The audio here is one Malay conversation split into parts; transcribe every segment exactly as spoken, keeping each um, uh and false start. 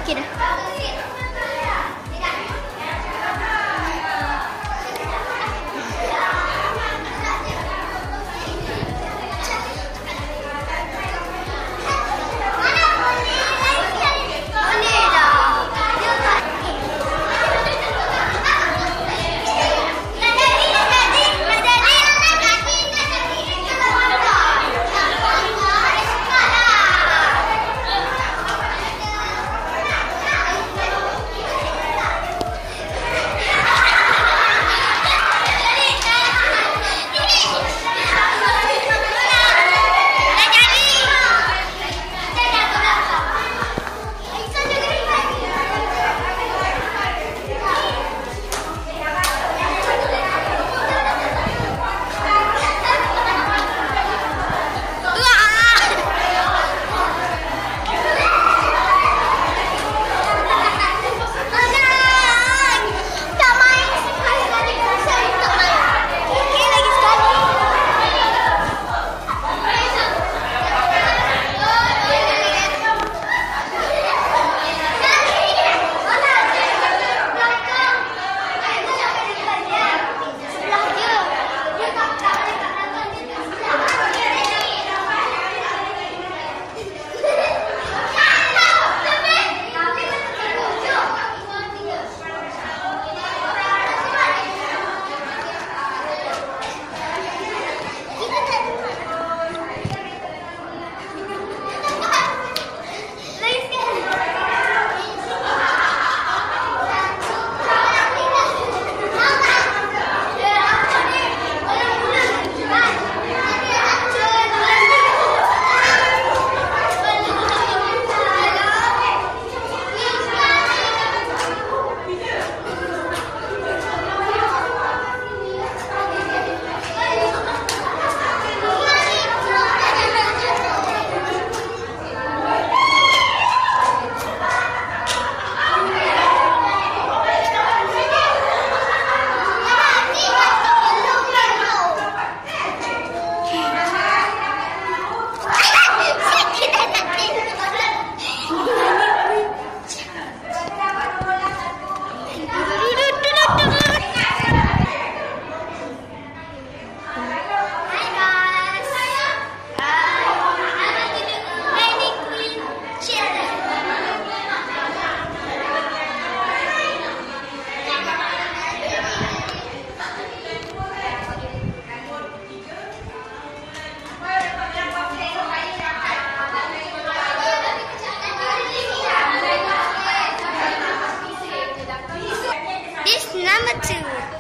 Okey dah. Number two.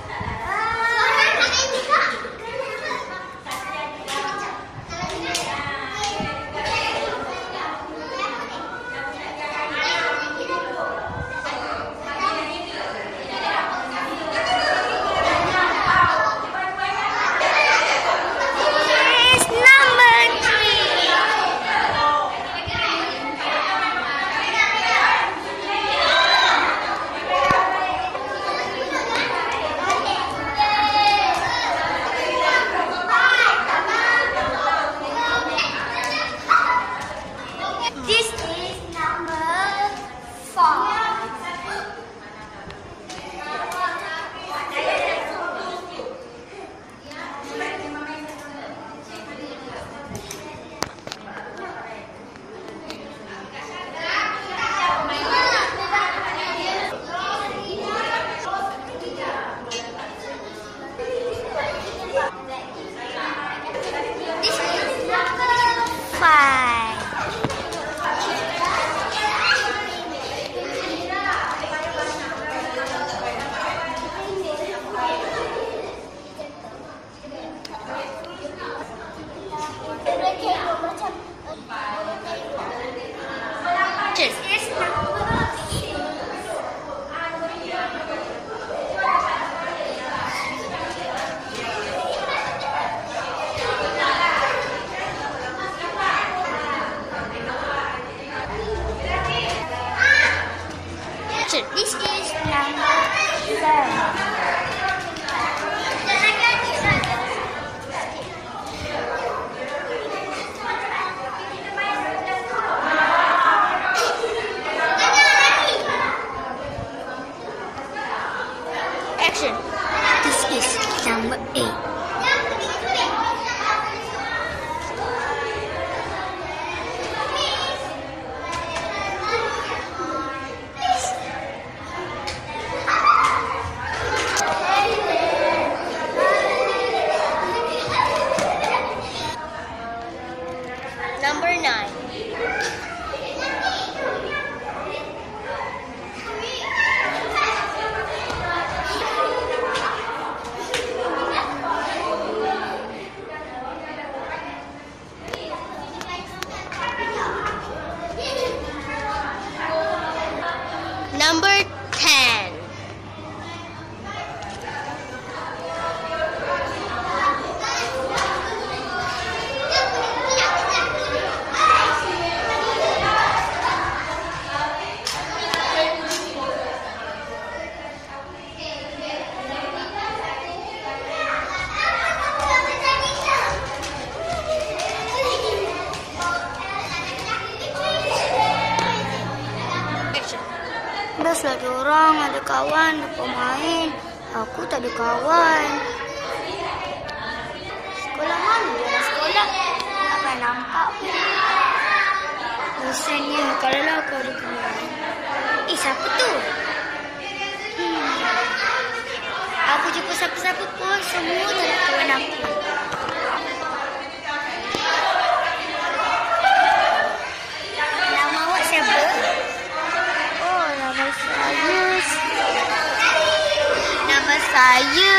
This is number seven. Number ten. Best lah diorang, ada kawan, ada pemain. Aku tak ada kawan. Sekolah mana dia? Sekolah tak pernah nampak pun. Bosannya kalau lah kau ada kawan. Eh, siapa tu? Hmm. Aku jumpa siapa-siapa pun, semua tak ada kawan aku. Nama awak siapa? Oh, nama saya. Nama saya.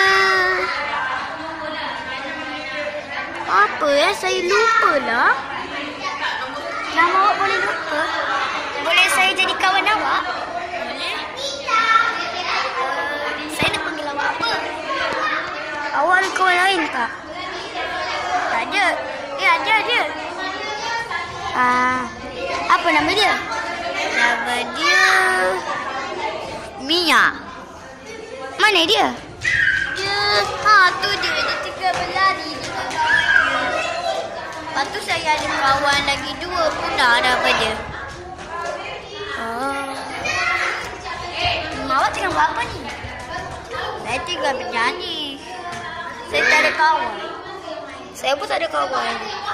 Apa ya? Saya lupa lah. Nama awak boleh lupa? Boleh saya jadi kawan awak? Boleh. Uh, saya nak panggil awak apa? Awak ada kawan lain tak? Tak ada. Eh, ada, ada. Ah, apa nama dia? Nama dia Mia. Mana dia? Dia, ha tu dia, dia tengah berlari dengan kawan dia. Lepas tu saya ada kawan lagi dua pun dah ada apa dia. Oh. Awak tengah buat apa ni? Saya tengah bernyanyi. Saya tak ada kawan. Saya pun tak ada kawan.